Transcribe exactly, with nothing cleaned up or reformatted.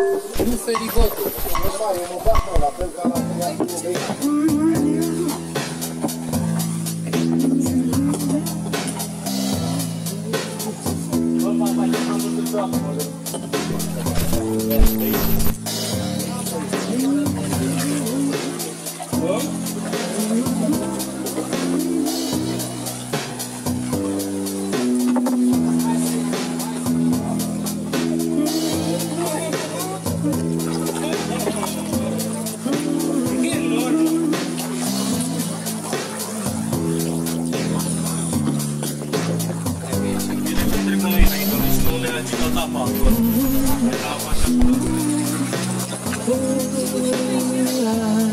Nu feri votul. Nu mai, eu mă fac la fel ca la triangulul. Oh,